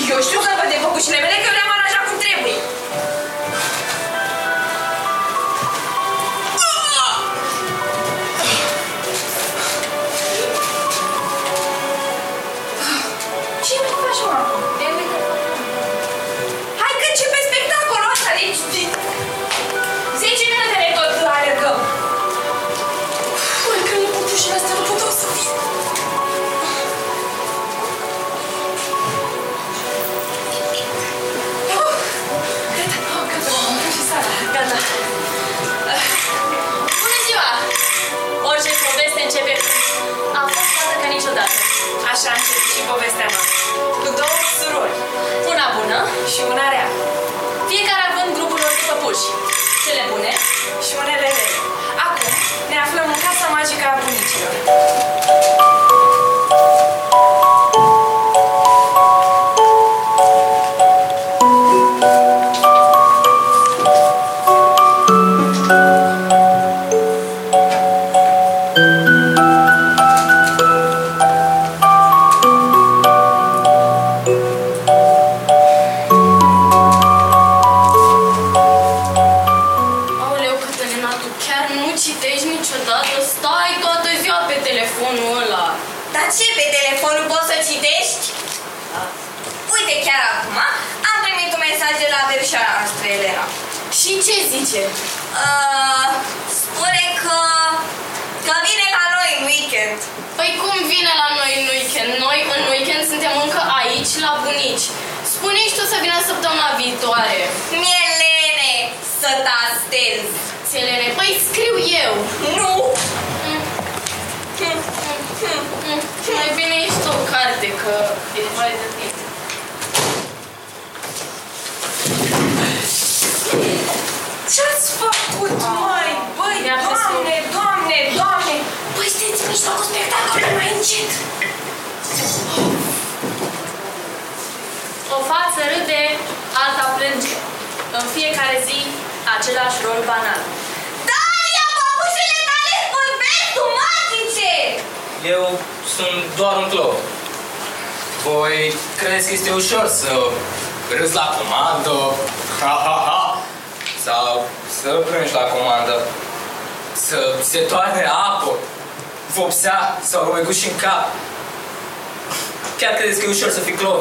Eu știu să văd de păpușile mele, că eu le-am aranjat cum trebuie. Ce mai faci, mă? Hai că începe spectacolul ăsta, deci 10 minute tot alergăm. Ui, că le păpușile astea nu puteau să fie. Gata. Bună ziua! Orice poveste începe a fost toată ca niciodată. Așa a început și povestea noastră. Cu două surori. Una bună și una rea. Fiecare având grupul lor de păpuși. Cele bune și unele rele. Acum ne aflăm în casa magică a bunicilor. Și ce zice? Spune că vine la noi în weekend. Păi cum vine la noi în weekend? Noi în weekend suntem încă aici la bunici. Spune-i și tu să vină săptămâna viitoare. Mie lene să tastez. Ție lene? Păi scriu eu. Nu! Mai bine ești o carte, că e mai de timp. Ce-ați făcut, măi? Băi, doamne! Păi sunteți în mijlocul spectacolului, mai încet! O față râde, alta plânge. În fiecare zi, același rol banal. Daria, păpușile tale vorbesc magice! Eu sunt doar un clou. Voi credeți că este ușor să râzi la comandă, ha-ha-ha, sau să plângi la comandă, să se toarne apă, vopsea sau rumăguși în cap. Chiar credeți că e ușor să fii clou?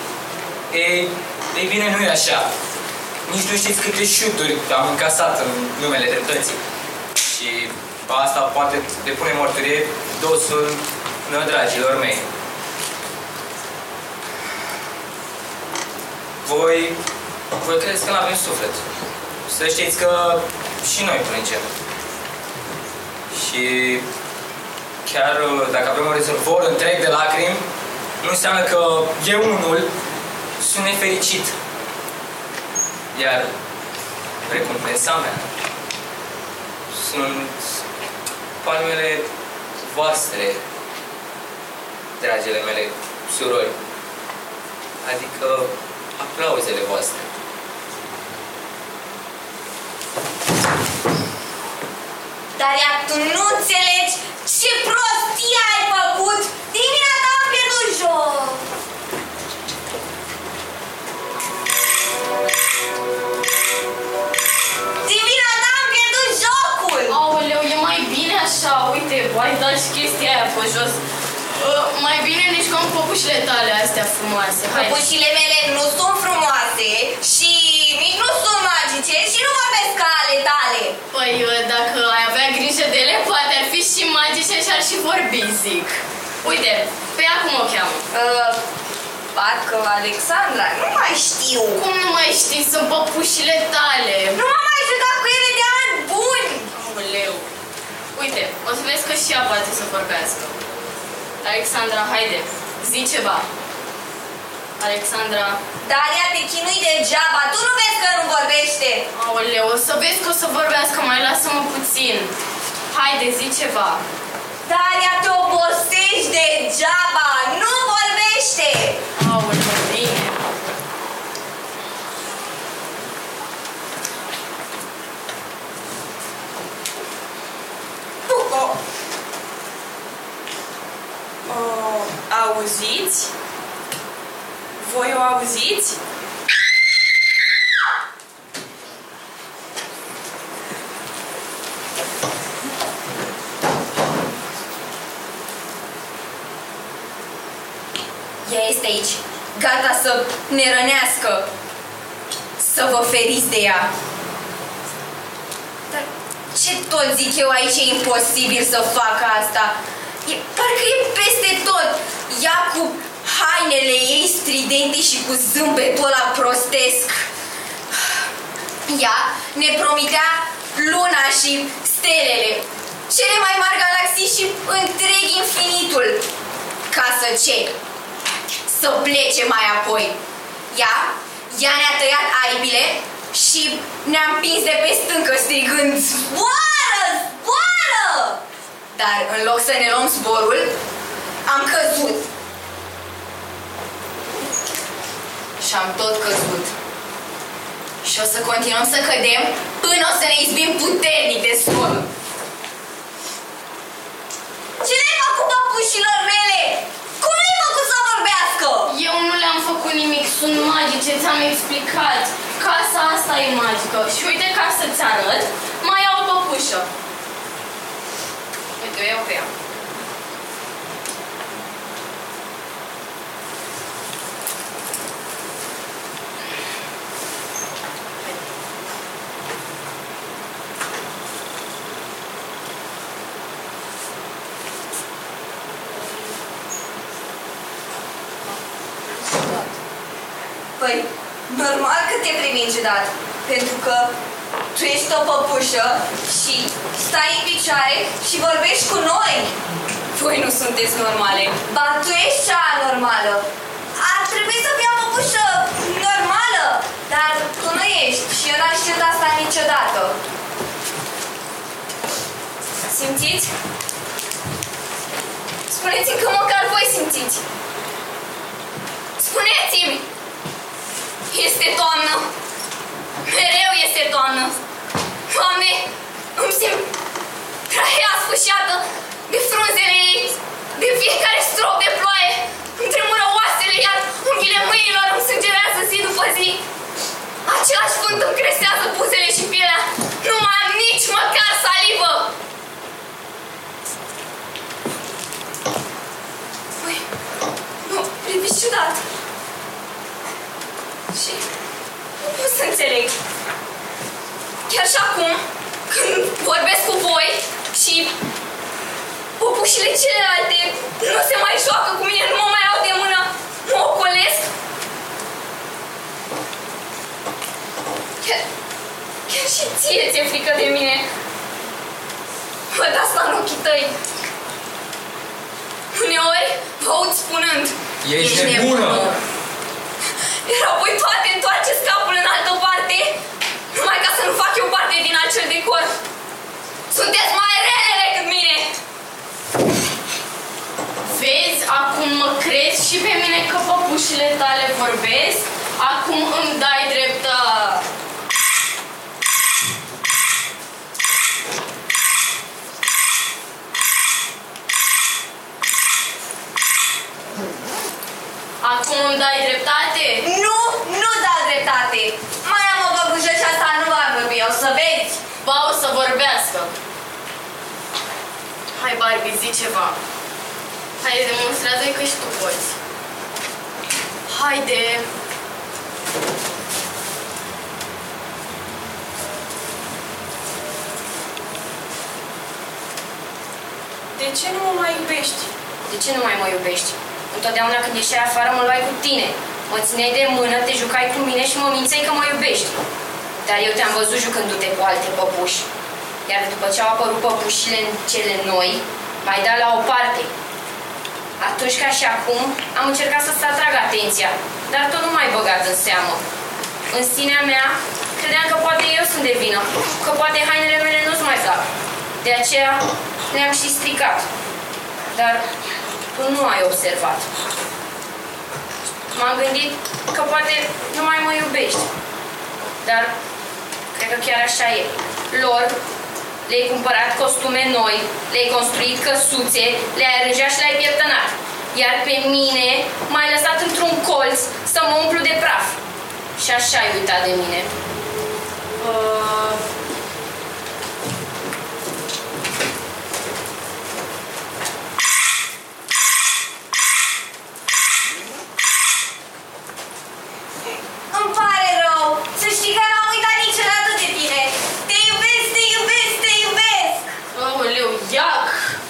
Ei bine, nu e așa. Nici nu știți câte șuturi am încasat în numele dreptății. Și asta poate depune mărturie dosul dragilor mei. Voi credeți că n-avem suflet. Să știți că și noi plângem. Și chiar dacă avem un rezervor întreg de lacrimi, nu înseamnă că eu unul sunt nefericit. Iar recompensa mea sunt palmele voastre, dragile mele surori. Adică aplauzele voastre. Daria, tu nu înțelegi ce prostie ai făcut! Din vina ta am pierdut joc! Din vina ta am pierdut jocul! Aoleu, e mai bine așa, uite, ai dat și chestia aia pe jos. Mai bine nici cum păpușile tale astea frumoase. Păpușile mele nu sunt frumoase și nici nu sunt magice și nu vorbesc ca ale tale. Păi, dacă ai avea grijă de ele, poate ar fi și magice și ar și vorbi, zic. Uite, pe ea cum o cheamă? Parcă Alexandra, nu mai știu. Cum nu mai știi? Sunt păpușile tale. Nu m-am mai jucat cu ele de ani buni. Aoleu. Uite, o să vezi că și ea poate să vorbească. Alexandra, haide, zi ceva. Alexandra... Daria, te chinui degeaba, tu nu vezi că nu vorbește. Aoleu, o să vezi că o să vorbească, mai lasă-mă puțin. Haide, zi ceva. Daria, te obosești degeaba, nu vorbește. Aoleu, bine. Auziți? Voi o auziți? Ea este aici, gata să ne rănească. Să vă feriți de ea. Dar ce tot zic eu aici, e imposibil să facă asta. Parcă e peste tot. Ea cu hainele ei stridente și cu zâmbetul ăla prostesc. Ea ne promitea luna și stelele, cele mai mari galaxii și întreg infinitul. Ca să ce? Să plece mai apoi. Ea ne-a tăiat aripile și ne-a împins de pe stâncă strigând: zboară, zboară! Dar în loc să ne luăm zborul, am căzut. Și am tot căzut. Și o să continuăm să cădem până o să ne izbim puternic de sol. Ce le-ai făcut papușilor mele? Cum le-ai făcut să vorbească? Eu nu le-am făcut nimic, sunt magice, ți-am explicat. Casa asta e magică. Și uite, ca să-ți arăt, mai au o păpușă. Uite, eu iau pe ea. Păi, normal că te primi ciudat, pentru că tu ești o păpușă și stai în picioare și vorbești cu noi. Voi nu sunteți normale. Ba, tu ești cea normală. Ar trebui să fii o păpușă normală, dar tu nu ești și eu n-am știut asta niciodată. Simțiți? Spuneți-mi că măcar voi simțiți. Spuneți-mi! Este toamnă. Mereu este toamnă. Doamne, îmi simt traia sfâșiată de frunzele ei, de fiecare strop de ploaie. Îmi tremură oasele, iar unghiile mâinilor îmi sângerează zi după zi. Același vânt îmi cresează buzele și pielea. Nu mai am nici măcar salivă. Păi, nu, priviți ciudat. Și nu pot să înțeleg. Chiar și acum, când vorbesc cu voi și păpușile celelalte nu se mai joacă cu mine, nu mă mai iau de mână, mă ocolesc. Chiar și ție ți-e frică de mine. Văd asta în ochii tăi. Uneori vă aud spunând: ești nebună! Iar apoi toate întoarceți capul în altă parte, numai ca să nu fac eu parte din acel decor. Sunteți mai rele decât mine! Vezi, acum mă crezi și pe mine că păpușile tale vorbesc? Acum îmi dai dreptate. Acum îmi dai dreptate? Nu dau dreptate! Mai am o păpușă și asta nu va vorbi, o să vezi! Ba, o să vorbească. Hai, Barbie, zi ceva. Hai, demonstrează-i că și tu poți. Haide! De ce nu mă mai iubești? De ce nu mai mă iubești? Întotdeauna când ieșeai afară mă luai cu tine. Mă țineai de mână, te jucai cu mine și mă mințeai că mă iubești. Dar eu te-am văzut jucându-te cu alte păpuși. Iar după ce au apărut păpușile cele noi, m-ai dat la o parte. Atunci ca și acum, am încercat să-ți atrag atenția, dar tu nu m-ai băgat în seamă. În sinea mea, credeam că poate eu sunt de vină, că poate hainele mele nu-ți mai zac. De aceea le-am și stricat. Dar tu nu ai observat. M-am gândit că poate nu mai mă iubești. Dar cred că chiar așa e. Lor le-ai cumpărat costume noi, le-ai construit căsuțe, le-ai aranjat și le-ai pieptănat. Iar pe mine m-ai lăsat într-un colț să mă umplu de praf. Și așa ai uitat de mine. Îmi pare rău. Să știi că n-am uitat niciodată de tine. Te iubesc, te iubesc, te iubesc. Aoleu, iac!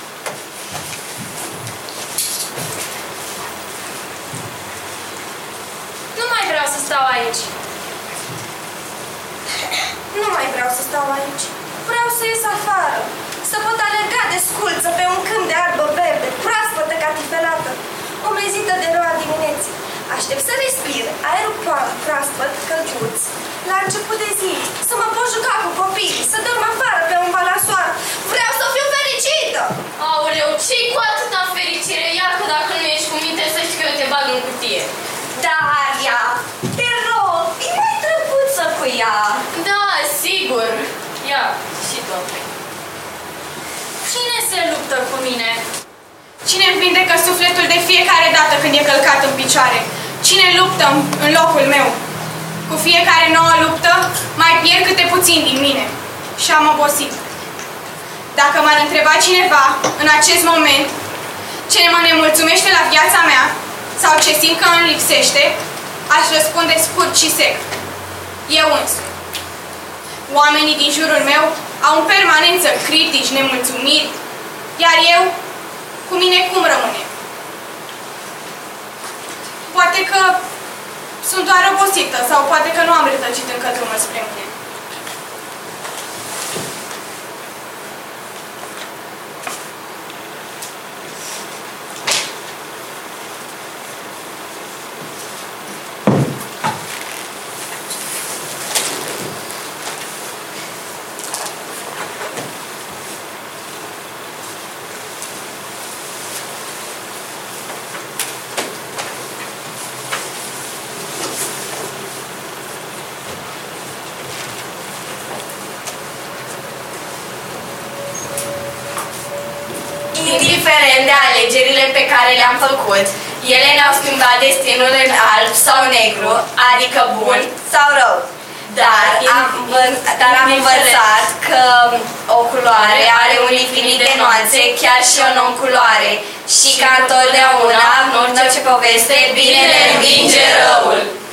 Nu mai vreau să stau aici. Nu mai vreau să stau aici. Vreau să ies afară. Să pot alerga de sculță pe un câmp de arbă verde, proaspătă catifelată, umezită de roa dimineții. Aștept să respir aerul proaspăt, călduț, la început de zi, să mă pot juca cu copiii, să dorm afară pe un balasoar. Vreau să fiu fericită! Aoleu, ce-i cu atâta fericire? Ia că dacă nu ești cu minte, să știi că eu te bag în cutie. Daria, te rog, e mai drăguță cu ea. Da, sigur. Ia, și tu. Cine se luptă cu mine? Cine îmi vindecă sufletul de fiecare dată când e călcat în picioare? Cine luptă în locul meu? Cu fiecare nouă luptă, mai pierd câte puțin din mine. Și am obosit. Dacă m-ar întreba cineva, în acest moment, ce mă nemulțumește la viața mea, sau ce simt că îmi lipsește, aș răspunde scurt și sec. Eu însumi. Oamenii din jurul meu au în permanență critici, nemulțumiri, iar eu, cu mine cum rămâne? Poate că sunt doar obosită sau poate că nu am rătăcit încă drumul spre mine. Indiferent de alegerile pe care le-am făcut, ele ne-au schimbat destinul în alb sau negru, adică bun sau rău. Dar am învățat că o culoare are un infinit de nuanțe, chiar și o non-culoare. Și ca întotdeauna, în orice poveste, binele învinge răul.